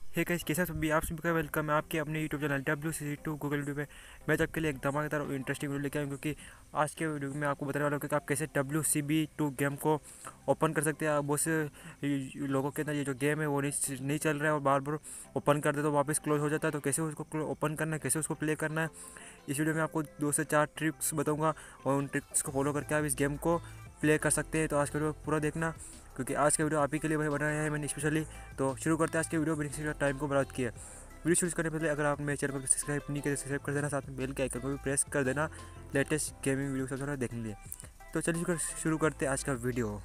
Hey guys, कैसा सभी आप सभी का वेलकम है आपके अपने YouTube channel WCC2 Google video पे। मैं तो आपके लिए एक धमाकेदार और इंटरेस्टिंग वीडियो लेके आया हूँ, क्योंकि आज के वीडियो में आपको बताने वाला हूँ कि आप कैसे WCB2 गेम को ओपन कर सकते हैं। आप बहुत से लोगों के अंदर ये जो गेम है वो नहीं चल रहा है और बार बार ओपन कर दे तो वापस क्लोज हो जाता है। तो कैसे उसको ओपन करना है, कैसे उसको प्ले करना है, इस वीडियो में आपको 2 से 4 ट्रिक्स बताऊँगा और उन ट्रिक्स को फॉलो करके आप इस गेम को प्ले कर सकते हैं। तो आज का वीडियो पूरा देखना, क्योंकि आज का वीडियो आप ही के लिए भाई बनाया है मैंने स्पेशली। तो शुरू करते हैं आज के वीडियो। बिना किसी टाइम को बर्बाद किया, वीडियो शुरू करने से पहले अगर आप मेरे चैनल को सब्सक्राइब नहीं किया तो सब्सक्राइब कर देना, साथ में बेल के आइकन को भी प्रेस कर देना लेटेस्ट गेमिंग वीडियो सबसे पहले देखने लिए। तो चलिए शुरू करते हैं आज का वीडियो।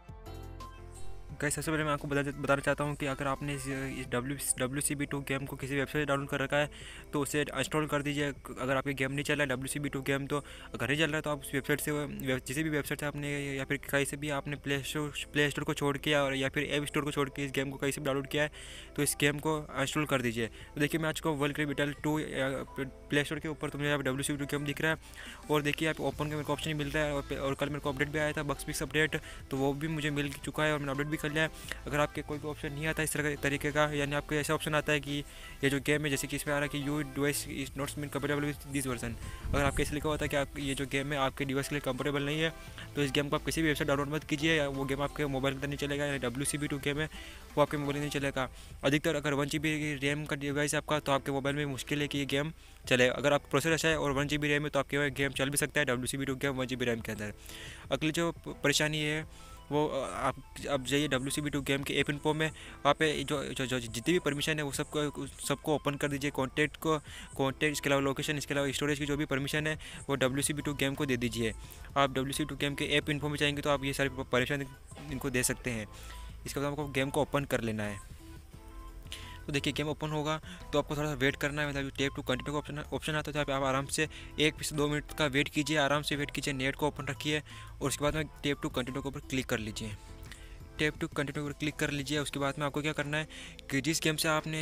गाइस, सबसे पहले मैं आपको बताना चाहता हूँ कि अगर आपने इस WCB2 गेम को किसी वेबसाइट से डाउनलोड कर रखा है तो उसे इंस्टॉल कर दीजिए। अगर आपके गेम नहीं चल रहा है WCB2 गेम, तो अगर नहीं चल रहा है तो आप उस वेबसाइट से किसी भी वेबसाइट से आपने या फिर कहीं से भी आपने प्ले स्टोर को छोड़ के या फिर ऐप स्टोर को छोड़ के इस गेम को कहीं से भी डाउनलोड किया है तो इस गेम को इंस्टॉल कर दीजिए। तो देखिए, मैं आज को world cricket battle 2 play store के ऊपर तो मुझे यहाँ पर WCB2 गेम दिख रहा है। और देखिए, आप ओपन का मेरे को ऑप्शन मिल रहा है और कल मेरे को अपडेट भी आया था, बग्स फिक्स अपडेट, तो वो भी मुझे मिल चुका है और मैंने अपडेट भी कर लिया है। अगर आपके कोई भी ऑप्शन नहीं आता इस तरह तरीके का, यानी आपको ऐसा ऑप्शन आता है कि ये जो गेम है, जैसे कि इसमें आ रहा है कि you device is not mean compatible with this version, अगर आपके ऐसे लिखा होता है कि आप ये जो गेम है आपके डिवाइस के लिए कंफर्टेबल नहीं है, तो इस गेम को आप किसी भी वेबसाइट डाउनलोड मत कीजिए। वो गेम आपके मोबाइल के अंदर नहीं चलेगा। WCB2 गेम है वो आपके मोबाइल में नहीं चलेगा। अधिकतर अगर 1 GB रैम का डिवाइस है आपका, तो आपके मोबाइल में मुश्किल है कि ये गेम चले। अगर आप प्रोसेसर अच्छा है और 1 GB रैम है तो आपके गेम चल भी सकता है WCB2 गेम 1 GB रैम के अंदर। अगली जो परेशानी है वो आप जाइए WCB2 गेम के ऐप इन्फो में, वहाँ पे जो जितनी भी परमिशन है वो सबको ओपन कर दीजिए। कॉन्टैक्ट इसके अलावा लोकेशन, इसके अलावा स्टोरेज की जो भी परमिशन है वो WCB2 गेम को दे दीजिए। आप WCB2 गेम के ऐप इन्फो में जाएंगे तो आप ये सारी परमिशन इनको दे सकते हैं। इसके बाद आपको गेम को ओपन कर लेना है। तो देखिए, गेम ओपन होगा तो आपको थोड़ा सा वेट करना है, मतलब टेप टू कंटिन्यू का ऑप्शन आता है, तो आप आराम से 1 से 2 मिनट का वेट कीजिए, आराम से वेट कीजिए, नेट को ओपन रखिए और उसके बाद में टेप टू कंटिन्यू के ऊपर क्लिक कर लीजिए। टैप टू कंटिन्यू पर क्लिक कर लीजिए। उसके बाद में आपको क्या करना है कि जिस गेम से आपने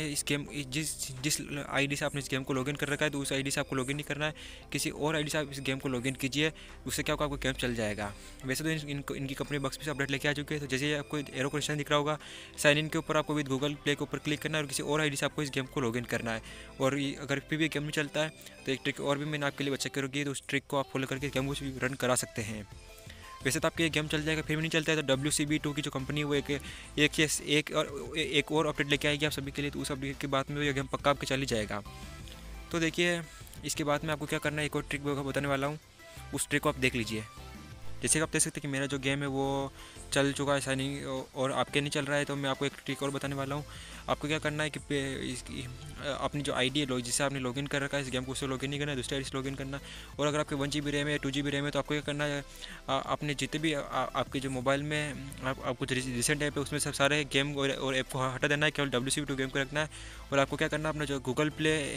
जिस आईडी से आपने इस गेम को लॉगिन कर रखा है, तो उस आईडी से आपको लॉगिन नहीं करना है, किसी और आईडी से आप इस गेम को लॉगिन कीजिए। उससे क्या होगा, आपको गेम चल जाएगा। वैसे तो इनकी कंपनी बक्स से अपडेट लेके आ चुकी है। तो जैसे आपको एरो का निशान दिख रहा होगा, साइन इन के ऊपर आपको विद गूगल प्ले के ऊपर क्लिक करना है और किसी और आईडी से आपको इस गेम को लॉगिन करना है। और अगर फिर भी गेम नहीं चलता है तो एक ट्रिक और भी मैंने आपके लिए बच्चे करूँगी, तो उस ट्रिक को आप फॉलो करके गेम को रन करा सकते हैं। वैसे तो आपके गेम चल जाएगा, फिर भी नहीं चलता है तो WCB2 की जो कंपनी है वो एक और अपडेट लेके आएगी आप सभी के लिए। तो उस अपडेट के बाद में ये गेम पक्का आपके चल ही जाएगा। तो देखिए, इसके बाद में आपको क्या करना है, एक और ट्रिक बताने वाला हूँ, उस ट्रिक को आप देख लीजिए। जैसे कि आप देख सकते हैं कि मेरा जो गेम है वो चल चुका है, ऐसा नहीं और आपके नहीं चल रहा है, तो मैं आपको एक ट्रिक और बताने वाला हूँ। आपको क्या करना है कि अपनी जो आईडी है जिससे आपने लॉगिन कर रखा है इस गेम को, उससे लॉगिन नहीं करना है, दूसरे आईडी से लॉगिन करना। और अगर आपके 1 GB रैम है, 2 GB रैम है, तो आपको क्या करना है, आपने जितने भी आपके जो मोबाइल में आपको रिसेंट ऐप है उसमें सब सारे गेम और ऐप को हटा देना है, केवल WCB2 गेम को रखना है। और आपको क्या करना है, अपना जो गूगल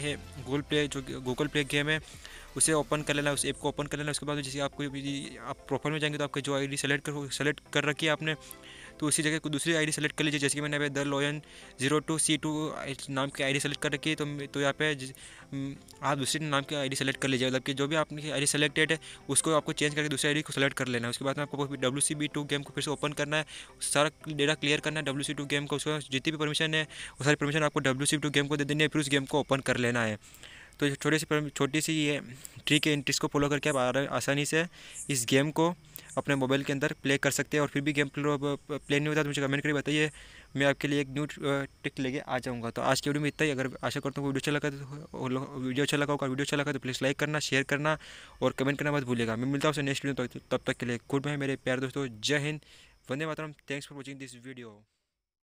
प्ले गेम है उसे ओपन कर लेना, उस ऐप को ओपन कर लेना। उसके बाद जैसे आप प्रोफाइल में जाएंगे तो आपकी जो आईडी सेलेक्ट कर रखी है आपने, तो उसी जगह कोई दूसरी आईडी सेलेक्ट कर लीजिए। जैसे कि मैंने द लॉयन 02C2 नाम की आईडी सेलेक्ट कर रखी है, तो यहाँ पे आप दूसरी नाम की आईडी सेलेक्ट कर लीजिए। मतलब कि जो भी आपकी आईडी सेलेक्टेड है उसको आपको चेंज करके दूसरी आईडी को सेलेक्ट कर लेना है। उसके बाद में आपको WCB2 गेम को फिर से ओपन करना है, सारा डेटा क्लियर करना है WCB2 गेम को। उसको जितनी भी परमिशन है वो सारी परमिशन आपको WCB2 गेम को दे देनी है, फिर उस गेम को ओपन कर लेना है। तो छोटी सी ये ट्रिक है, इन ट्रिक्स को फॉलो करके आप आसानी से इस गेम को अपने मोबाइल के अंदर प्ले कर सकते हैं। और फिर भी गेम प्ले नहीं होता तो मुझे कमेंट करके बताइए, मैं आपके लिए एक न्यू ट्रिक लेके आ जाऊँगा। तो आज की वीडियो में इतना ही। अगर आशा करता हूँ वीडियो अच्छा लगा तो प्लीज़ लाइक करना, शेयर करना और कमेंट करना मत भूलिएगा। मैं मिलता हूँ आपसे नेक्स्ट वीडियो, तब तक के लिए गुड बाय मेरे प्यारे दोस्तों। जय हिंद, वंदे मातरम। Thanks for watching this video.